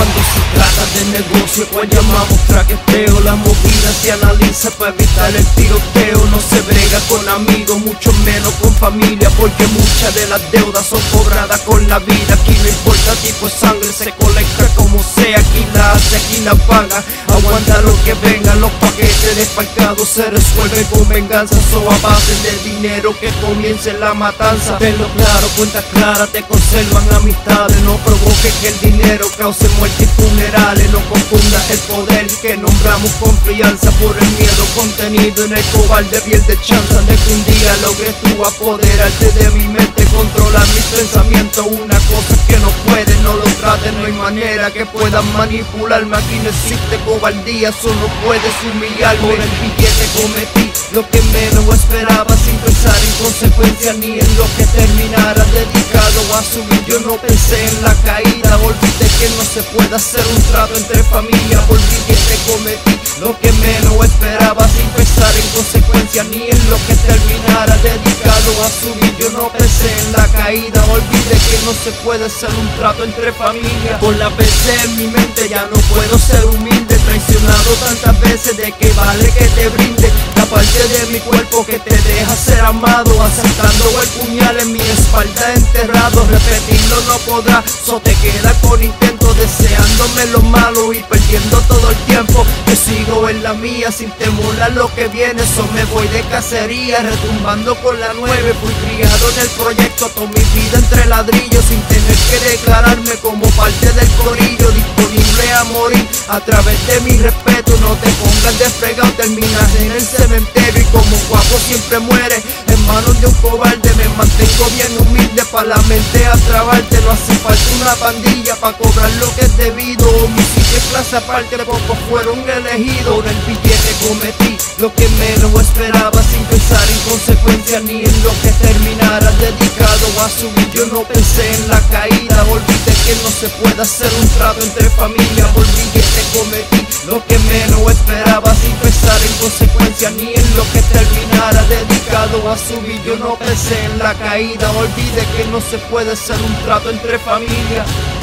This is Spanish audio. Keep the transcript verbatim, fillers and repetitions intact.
Cuando se trata de negocio, pues llamamos traqueteo. La movida se analiza para evitar el tiroteo. No se brega con amigos, mucho menos con familia, porque muchas de las deudas son cobradas con la vida. Aquí no importa tipo de sangre, se colecta como sea. Aquí la hace, aquí la paga. Aguanta lo que venga, los paquetes desfalcados se resuelven con venganza. So a base de dinero que comience la matanza. Tenlo claro, cuenta clara, te conservan amistades. No provoque que el dinero cause muerte y funerales. No confunda el poder que nombramos confianza por el miedo contenido en el cobarde piel de chanza de que un día logres tú apoderarte de mi mente, controlar mis pensamientos. Una cosa que no puedes, no lo trates, no hay manera que puedas manipularme. Aquí no existe cobardía, solo puedes humillarme. Por el billete cometí lo que menos esperaba, sin pensar en consecuencias ni en lo que terminara. Dedicado a subir, yo no pensé en la caída. Olvidé que no se puede hacer un trato entre familia. Por billete cometí lo que menos esperaba, sin pensar en consecuencias ni en lo que terminara. Dedicado a subir, yo no pensé en la caída. Olvidé que no se puede hacer un trato entre familia. Por la veces en mi mente ya no puedo ser humilde, traicionado tantas veces de que vale que te brinde la parte de mi cuerpo que te deja ser amado, aceptando el puñal en mi espalda enterrado. Repetirlo no podrá, so te queda con intento, deseándome lo malo y perdiendo todo el tiempo. Yo sigo en la mía sin temor a lo que viene, so me voy de cacería retumbando con la nueve. Fui criado en el proyecto, toda mi vida entre ladrillos, sin tener que declararme como parte del corillo, disponible a morir a través de mi respeto. No te pongas de fregado, terminas en el cementerio y como guapo siempre muere en manos de un cobarde. Me mantengo bien humilde pa' la mente a trabarte. No hace falta una pandilla pa' cobrar lo que es debido. Homicidio es clase aparte, pocos fueron elegidos. Por el billete cometí lo que menos esperaba, sin pensar en consecuencias ni en lo que terminara. Dedicado a subir, yo no pensé en la caída. Olvidé que no se puede hacer un trato entre familia. Por billete cometí lo que menos esperaba, sin pensar en consecuencias ni en lo que terminara. Dedicado a subir, yo no pensé en la caída. Olvidé que no se puede hacer un trato entre familia.